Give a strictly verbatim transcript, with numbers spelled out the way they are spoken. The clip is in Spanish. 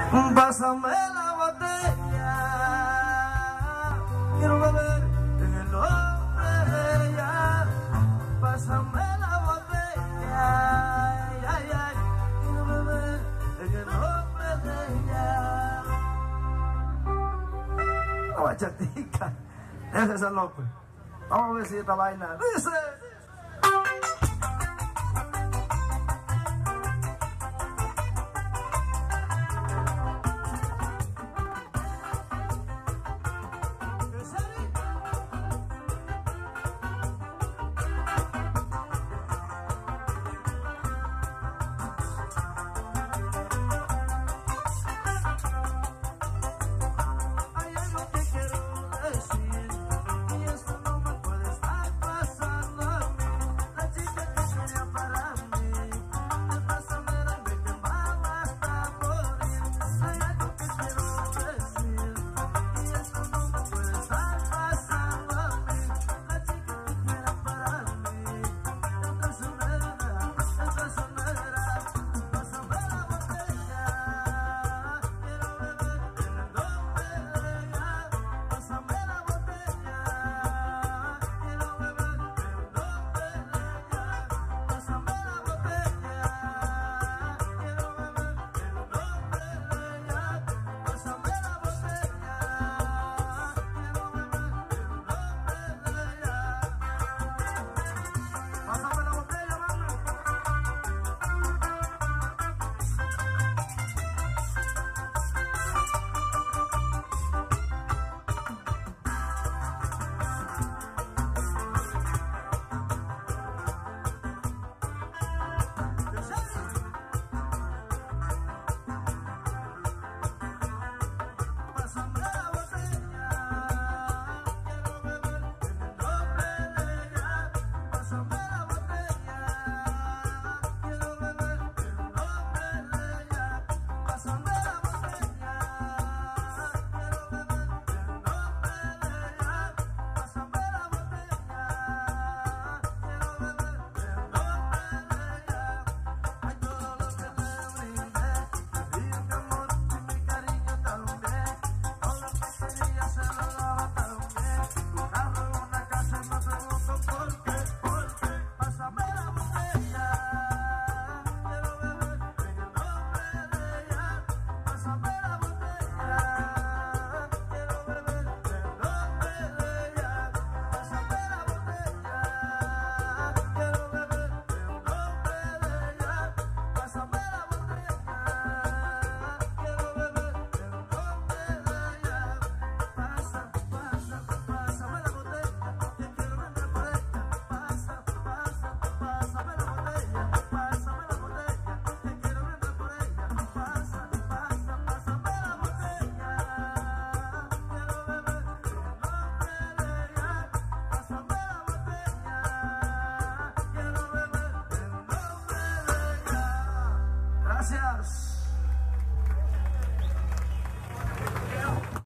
Pásame la botella, quiero beber en el nombre de ella. Pásame la botella, ay, ay, ay, quiero beber en el nombre de ella. La bachatica, ese es el loco. Vamos a ver si esta vaina dice.